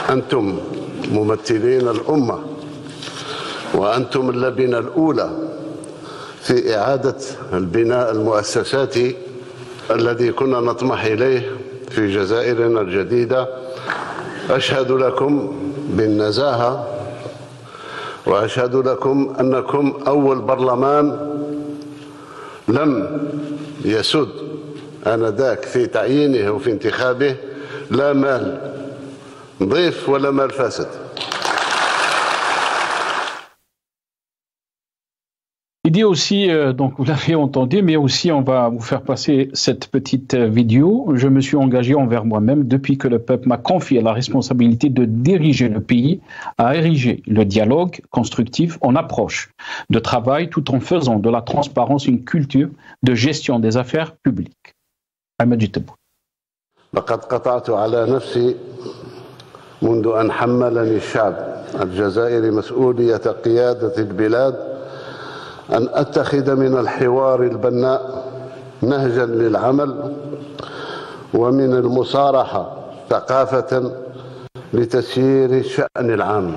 أنتم ممثلين الأمة وأنتم اللبنة الأولى في إعادة البناء المؤسساتي الذي كنا نطمح إليه في جزائرنا الجديدة. أشهد لكم بالنزاهة وأشهد لكم أنكم أول برلمان لم يسد آنذاك في تعيينه وفي انتخابه لا مال ضيف ولا مال فاسد. Il dit aussi, donc vous l'avez entendu, mais aussi on va vous faire passer cette petite vidéo. Je me suis engagé envers moi-même depuis que le peuple m'a confié la responsabilité de diriger le pays à ériger le dialogue constructif en approche de travail tout en faisant de la transparence une culture de gestion des affaires publiques. Ahmed Tebboune. لقد قطعت على نفسي منذ أن حملني الشعب الجزائري مسؤولية قيادة البلاد أن أتخذ من الحوار البناء نهجا للعمل ومن المصارحة ثقافة لتسيير الشأن العام.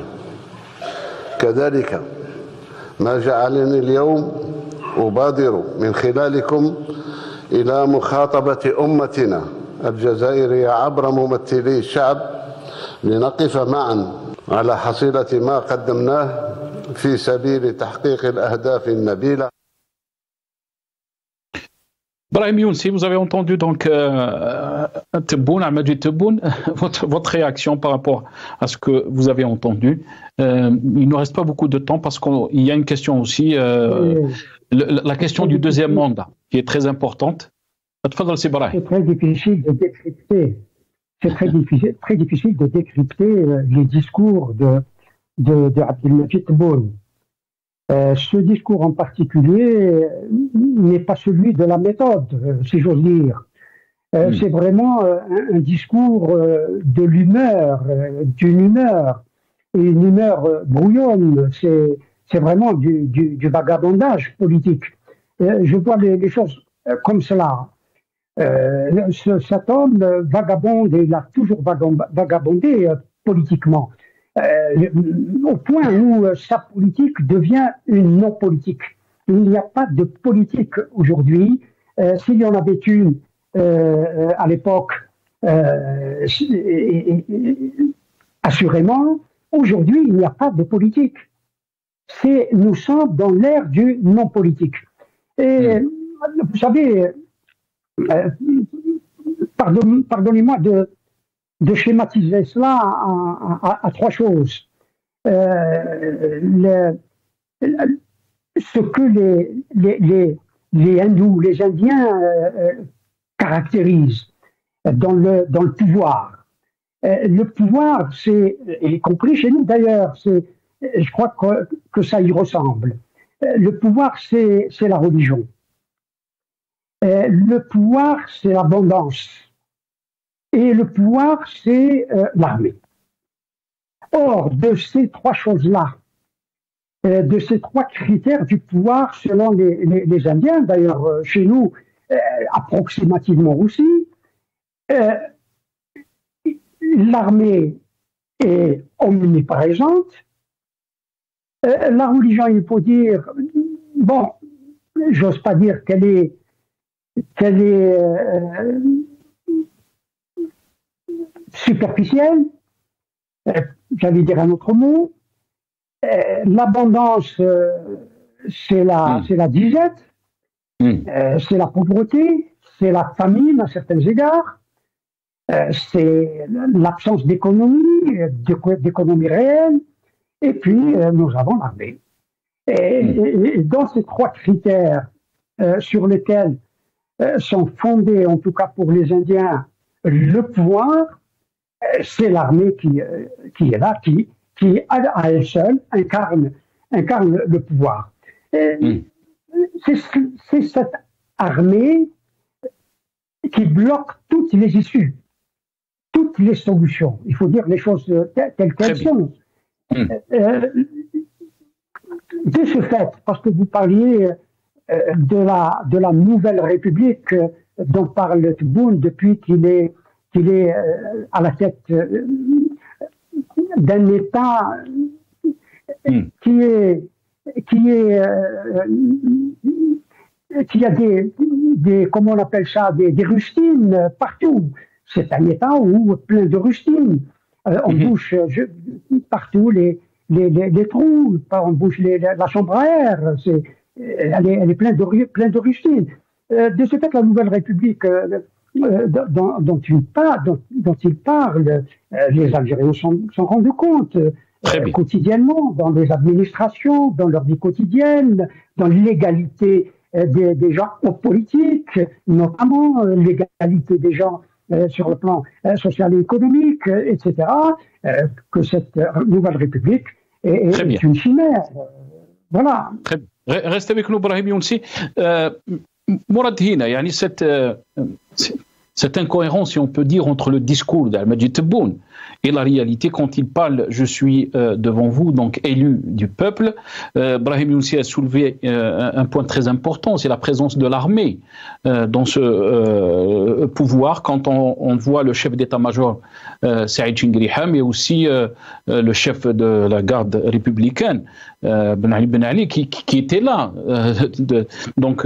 كذلك ما جعلني اليوم أبادر من خلالكم إلى مخاطبة أمتنا الجزائرية عبر ممثلي الشعب لنقف معا على حصيلة ما قدمناه في سبيل تحقيق الأهداف النبيلة. Brahim Younsi, vous avez entendu donc Tebboune, Ahmed Tebboune, votre réaction par rapport à ce que vous avez entendu. Il ne reste pas beaucoup de temps parce qu'il y a une question aussi, la question du deuxième mandat, qui est très importante. C'est très difficile de décrypter. C'est très difficile de décrypter les discours de Abdelmajid Tebboune. Ce discours en particulier n'est pas celui de la méthode, si j'ose dire. C'est vraiment un discours de l'humeur, d'une humeur, et une humeur brouillonne. C'est vraiment du vagabondage politique. Je vois les choses comme cela. Cet homme vagabonde, et il a toujours vagabondé politiquement. Au point où sa politique devient une non-politique. Il n'y a pas de politique aujourd'hui. S'il y en avait une à l'époque, assurément, aujourd'hui, il n'y a pas de politique. Nous sommes dans l'ère du non-politique. Et vous savez, pardonnez-moi de schématiser cela à trois choses. Ce que les hindous, les indiens caractérisent dans le pouvoir. Le pouvoir, c'est, y compris chez nous d'ailleurs, je crois que ça y ressemble. Le pouvoir, c'est la religion. Le pouvoir, c'est l'abondance. Et le pouvoir, c'est l'armée. Or, de ces trois choses-là, de ces trois critères du pouvoir, selon les Indiens, d'ailleurs chez nous, approximativement aussi, l'armée est omniprésente. La religion, il faut dire, bon, j'ose pas dire qu'elle est superficielle, j'allais dire un autre mot. L'abondance, c'est la disette, c'est la pauvreté, c'est la famine à certains égards, c'est l'absence d'économie réelle, et puis nous avons l'armée. Et dans ces trois critères sur lesquels sont fondés, en tout cas pour les Indiens, le pouvoir, c'est l'armée qui est là, qui à elle seule incarne le pouvoir. C'est cette armée qui bloque toutes les issues, toutes les solutions. Il faut dire les choses telles qu'elles sont. De ce fait, parce que vous parliez de la nouvelle République dont parle Tebboune depuis qu'il est à la tête d'un État qui a des comment on appelle ça, des rustines partout. C'est un État où plein de rustines. On bouche partout les trous, on bouche la chambre à air. Elle est pleine de rustines. De ce fait, la Nouvelle République dont il parle, les Algériens s'en rendent compte quotidiennement, dans les administrations, dans leur vie quotidienne, dans l'égalité des gens politiques, notamment l'égalité des gens sur le plan social et économique, etc., que cette Nouvelle République est une chimère. Voilà. Très bien. Reste avec nous, Brahim Younsi. Mourad Hina, yani cette incohérence, si on peut dire, entre le discours d'Al-Majid Tebboune et la réalité quand il parle, je suis devant vous, donc élu du peuple. Brahim Younsi a soulevé un point très important, c'est la présence de l'armée dans ce pouvoir. Quand on voit le chef d'état-major Saïd Chingriham, mais aussi le chef de la garde républicaine, Ben Ali, qui était là. Donc,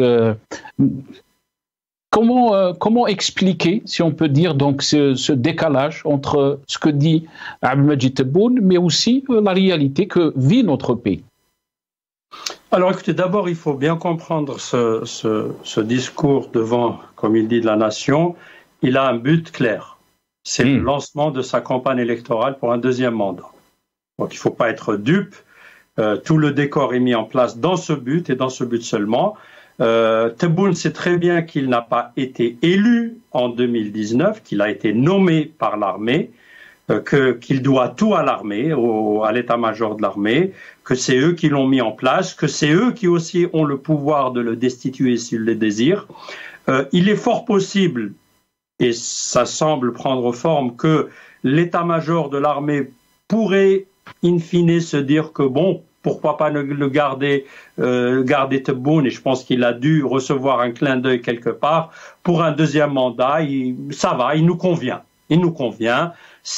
comment expliquer, si on peut dire, donc ce décalage entre ce que dit Abdelmajid Tebboune, mais aussi la réalité que vit notre pays? Alors écoutez, d'abord il faut bien comprendre ce discours devant, comme il dit, de la nation. Il a un but clair, c'est le lancement de sa campagne électorale pour un deuxième mandat. Donc il ne faut pas être dupe, tout le décor est mis en place dans ce but et dans ce but seulement. Tebboune sait très bien qu'il n'a pas été élu en 2019, qu'il a été nommé par l'armée, qu'il doit tout à l'armée, à l'état-major de l'armée, que c'est eux qui l'ont mis en place, que c'est eux qui aussi ont le pouvoir de le destituer s'ils le désirent. Il est fort possible, et ça semble prendre forme, que l'état-major de l'armée pourrait in fine se dire que bon, pourquoi pas le garder Tebboune, et je pense qu'il a dû recevoir un clin d'œil quelque part pour un deuxième mandat. Ça va, il nous convient. Il nous convient.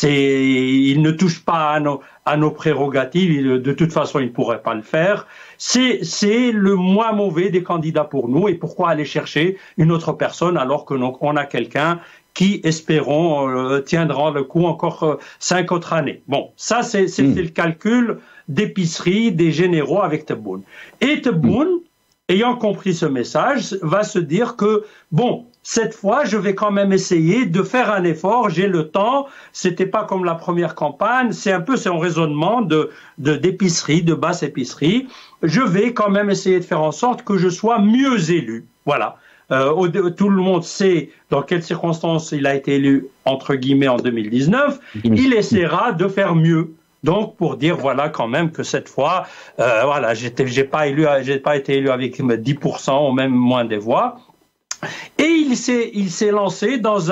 Il ne touche pas à nos prérogatives. De toute façon, il ne pourrait pas le faire. C'est le moins mauvais des candidats pour nous. Et pourquoi aller chercher une autre personne alors qu'on a quelqu'un qui, espérons, tiendra le coup encore 5 autres années. Bon, ça c'est le calcul d'épicerie des généraux avec Tebboune. Et Tebboune, ayant compris ce message, va se dire que, bon, cette fois, je vais quand même essayer de faire un effort, j'ai le temps, c'était pas comme la première campagne, c'est un peu son raisonnement d'épicerie, de basse épicerie, je vais quand même essayer de faire en sorte que je sois mieux élu. Voilà. Tout le monde sait dans quelles circonstances il a été élu, entre guillemets, en 2019. Il essaiera de faire mieux. Donc, pour dire, voilà, quand même, que cette fois, voilà, j'ai pas été élu avec 10% ou même moins des voix. Et il s'est lancé dans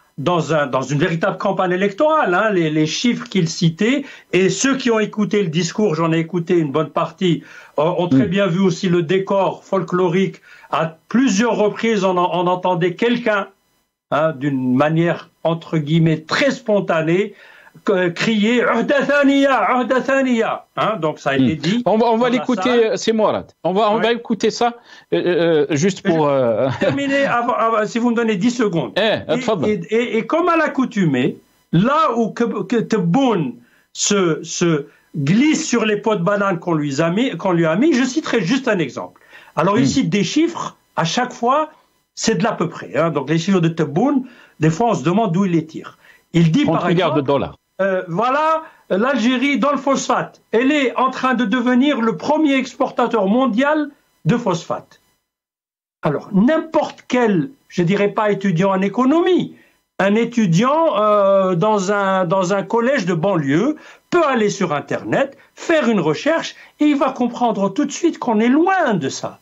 une véritable campagne électorale, hein, les chiffres qu'il citait, et ceux qui ont écouté le discours, j'en ai écouté une bonne partie, ont très bien vu aussi le décor folklorique. À plusieurs reprises, on entendait quelqu'un, hein, d'une manière, entre guillemets, très spontanée, crier « Uhdathaniya, Uhdathaniya ». Donc ça a été dit. On va l'écouter, c'est Mourad. On va écouter ça, juste pour... Terminer, si vous me donnez 10 secondes. Et comme à l'accoutumée, là où Tebboune se glisse sur les pots de banane qu'on lui a mis, je citerai juste un exemple. Alors il cite des chiffres, à chaque fois, c'est de l'à peu près. Donc les chiffres de Tebboune, des fois on se demande d'où il les tire. Il dit par exemple... voilà, l'Algérie dans le phosphate, elle est en train de devenir le premier exportateur mondial de phosphate. Alors, n'importe quel, je dirais pas étudiant en économie, un étudiant dans un collège de banlieue peut aller sur Internet, faire une recherche, et il va comprendre tout de suite qu'on est loin de ça.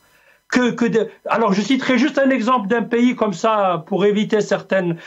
Alors, je citerai juste un exemple d'un pays comme ça pour éviter certaines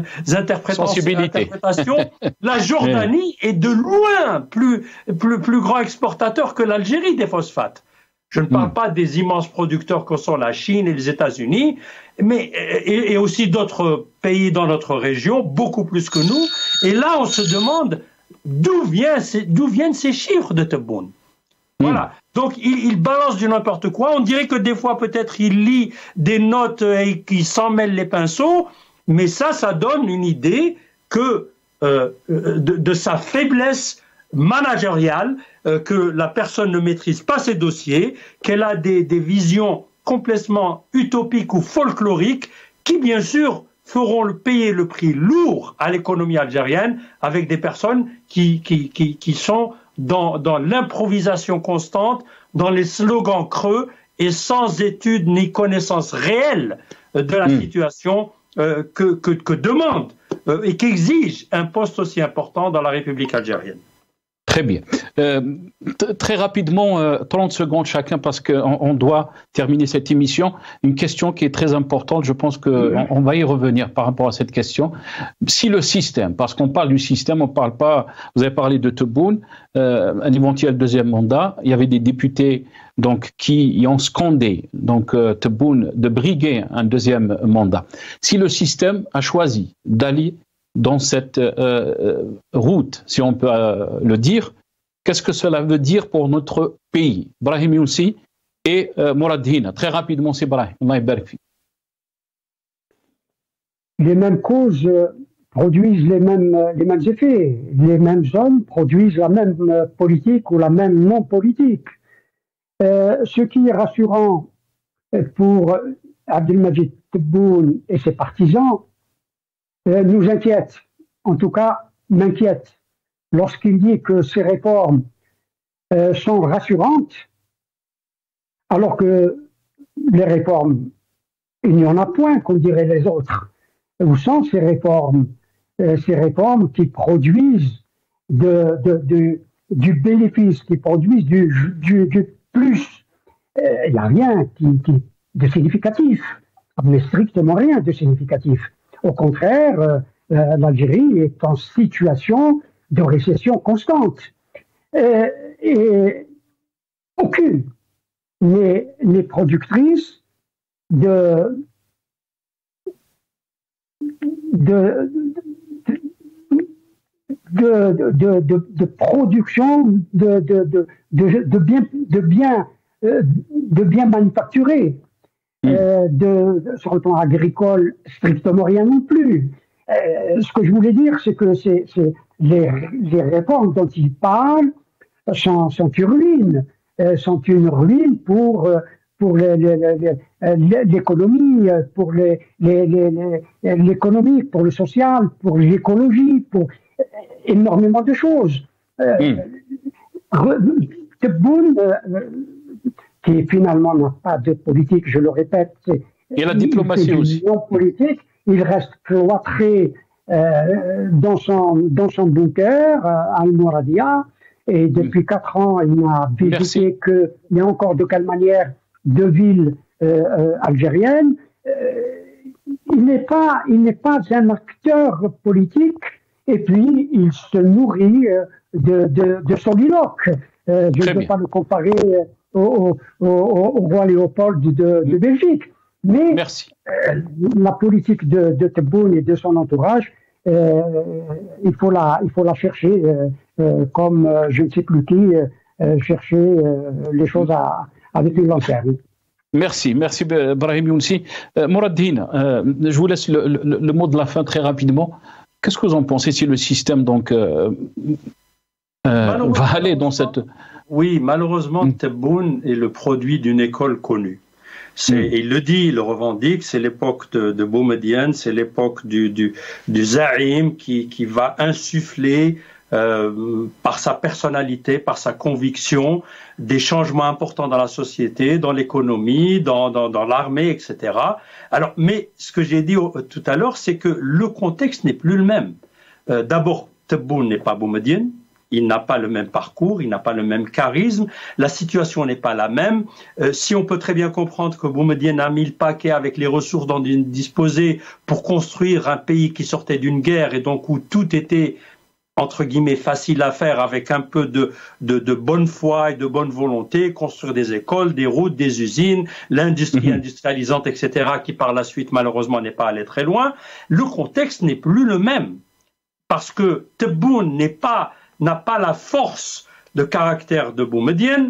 interprétations. La Jordanie est de loin plus grand exportateur que l'Algérie des phosphates. Je ne parle pas des immenses producteurs que sont la Chine et les États-Unis, mais et aussi d'autres pays dans notre région, beaucoup plus que nous. Et là, on se demande d'où viennent ces chiffres de Tebboune. Voilà. Donc, il balance du n'importe quoi. On dirait que des fois, peut-être, il lit des notes et qu'il s'en mêle les pinceaux. Mais ça donne une idée que de sa faiblesse managériale, que la personne ne maîtrise pas ses dossiers, qu'elle a des visions complètement utopiques ou folkloriques qui, bien sûr, feront payer le prix lourd à l'économie algérienne avec des personnes qui sont dans l'improvisation constante, dans les slogans creux et sans études ni connaissances réelles de la situation que demande et qu'exige un poste aussi important dans la République algérienne. Très bien. Très rapidement, 30 secondes chacun, parce qu'on doit terminer cette émission. Une question qui est très importante, je pense qu'on va y revenir par rapport à cette question. Si le système, parce qu'on parle du système, on ne parle pas, vous avez parlé de Tebboune, un éventuel deuxième mandat, il y avait des députés donc, qui ont scandé Tebboune de briguer un deuxième mandat. Si le système a choisi d'aller dans cette route, si on peut le dire, qu'est-ce que cela veut dire pour notre pays? Brahim Younsi et Mourad Hina. Très rapidement, c'est Brahim. Les mêmes causes produisent les mêmes effets. Les mêmes hommes produisent la même politique ou la même non-politique. Ce qui est rassurant pour Abdelmajid Tebboune et ses partisans, nous inquiète, en tout cas m'inquiète, lorsqu'il dit que ces réformes sont rassurantes, alors que les réformes, il n'y en a point, comme diraient les autres. Où sont ces réformes qui produisent du bénéfice, qui produisent du plus? Il n'y a rien de significatif, mais strictement rien de significatif. Au contraire, l'Algérie est en situation de récession constante. Et aucune n'est productrice de production de biens manufacturés. Sur le plan agricole, strictement rien non plus. Ce que je voulais dire, c'est que les réformes dont il parle sont une ruine. Sont une ruine pour l'économie, pour l'économie, pour le social, pour l'écologie, pour énormément de choses. Tebboune, qui finalement n'a pas de politique, je le répète, et la diplomatie aussi. Non politique, il reste cloîtré dans son bunker à Al-Mouradia, et depuis 4 ans, il n'a visité que n'importe de quelle manière 2 villes algériennes. Il n'est pas un acteur politique, et puis il se nourrit de soliloques. Je ne veux pas le comparer au roi Léopold de Belgique. Mais la politique de Tebboune et de son entourage, il faut la chercher comme je ne sais plus qui chercher les choses avec une lanterne. Merci Brahim Younsi. Mourad Hina, je vous laisse le mot de la fin très rapidement. Qu'est-ce que vous en pensez si le système donc va aller dans cette... Oui, malheureusement, Tebboune est le produit d'une école connue. Il le dit, il le revendique, c'est l'époque de Boumediene, c'est l'époque du Zaïm qui va insuffler par sa personnalité, par sa conviction, des changements importants dans la société, dans l'économie, dans l'armée, etc. Alors, mais ce que j'ai dit tout à l'heure, c'est que le contexte n'est plus le même. D'abord, Tebboune n'est pas Boumediene. Il n'a pas le même parcours, il n'a pas le même charisme, la situation n'est pas la même. Si on peut très bien comprendre que Boumediene a mis le paquet avec les ressources dont il disposait pour construire un pays qui sortait d'une guerre et donc où tout était, entre guillemets, facile à faire avec un peu de bonne foi et de bonne volonté, construire des écoles, des routes, des usines, l'industrie industrialisante, etc., qui par la suite, malheureusement, n'est pas allé très loin, le contexte n'est plus le même. Parce que Tebboune n'est pas n'a pas la force de caractère de Boumedienne.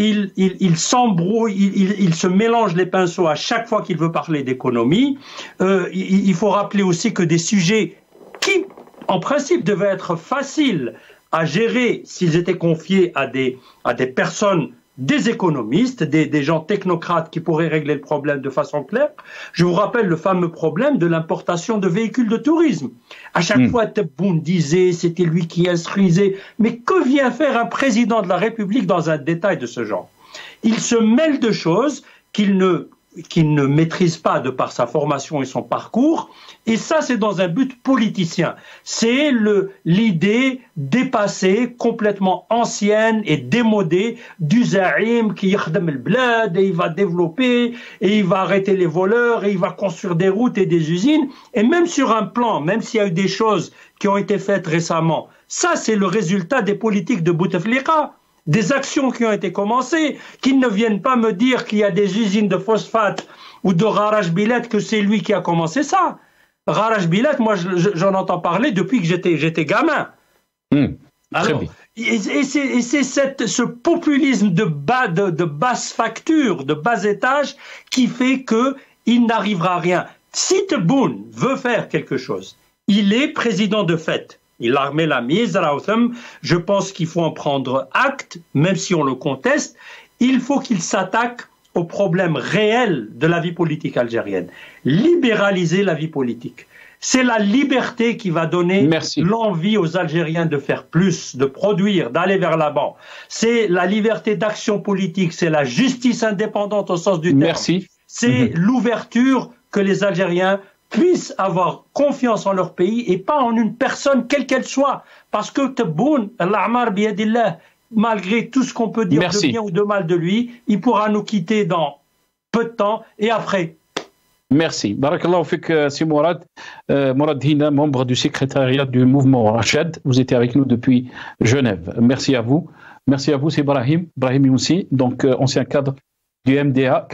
Il s'embrouille, il se mélange les pinceaux à chaque fois qu'il veut parler d'économie. Il faut rappeler aussi que des sujets qui, en principe, devaient être faciles à gérer s'ils étaient confiés à des personnes, des économistes, des gens technocrates qui pourraient régler le problème de façon claire. Je vous rappelle le fameux problème de l'importation de véhicules de tourisme. À chaque fois, Tebboune disait, c'était lui qui instruisait. Mais que vient faire un président de la République dans un détail de ce genre? Il se mêle de choses qu'il ne maîtrise pas de par sa formation et son parcours, et ça c'est dans un but politicien. C'est l'idée dépassée, complètement ancienne et démodée du Zaïm qui yakhdem al-blad, et il va développer, et il va arrêter les voleurs, et il va construire des routes et des usines, et même sur un plan, même s'il y a eu des choses qui ont été faites récemment, ça c'est le résultat des politiques de Bouteflika. Des actions qui ont été commencées, qu'ils ne viennent pas me dire qu'il y a des usines de phosphate ou de Garage Bilet, que c'est lui qui a commencé ça. Garage Bilet, moi j'en entends parler depuis que j'étais gamin. Alors, et c'est ce populisme de basse facture, de bas étage, qui fait qu'il n'arrivera à rien. Si Tebboune veut faire quelque chose, il est président de fait. Il a remis la mise, je pense qu'il faut en prendre acte, même si on le conteste. Il faut qu'il s'attaque aux problèmes réels de la vie politique algérienne. Libéraliser la vie politique. C'est la liberté qui va donner l'envie aux Algériens de faire plus, de produire, d'aller vers l'avant. C'est la liberté d'action politique, c'est la justice indépendante au sens du terme. C'est l'ouverture que les Algériens puissent avoir confiance en leur pays et pas en une personne quelle qu'elle soit. Parce que Tebboune, l'A'mar biyadillah, malgré tout ce qu'on peut dire de bien ou de mal de lui, il pourra nous quitter dans peu de temps et après. Merci. Barakallahu fik, Si Mourad. Mourad Hina, membre du secrétariat du mouvement Rachad. Vous étiez avec nous depuis Genève. Merci à vous. Merci à vous, c'est Brahim Younsi, donc ancien cadre du MDA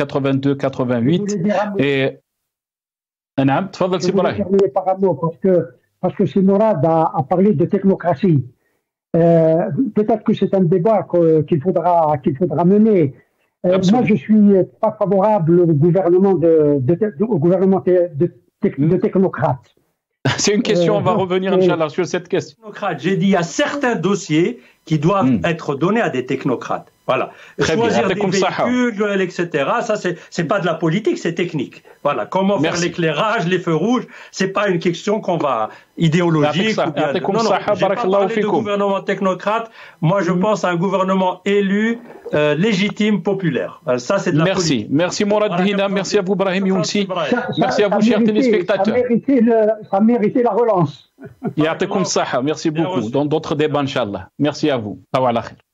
82-88. Et نعم تفضل سي ابراهيم. Parce que Mourad a parlé de technocratie. Peut-être que c'est un débat qu'il faudra mener. Moi, je suis pas favorable au gouvernement de technocrates. C'est une question, on va revenir Inch'Allah sur cette question. J'ai dit il y a certains dossiers qui doivent être donnés à des technocrates. Voilà. Choisir des véhicules, etc. Ça, c'est pas de la politique, c'est technique. Voilà. Comment faire l'éclairage, les feux rouges, c'est pas une question qu'on va idéologique. Non, j'ai pas parlé de gouvernement technocrate. Moi, je pense à un gouvernement élu, légitime, populaire. Ça, c'est de la politique. Merci Mourad Hina, merci à vous Brahim Younsi. Merci à vous, chers téléspectateurs. Ça méritait la relance. Merci beaucoup. Dans d'autres débats, Inch'Allah. Merci à vous.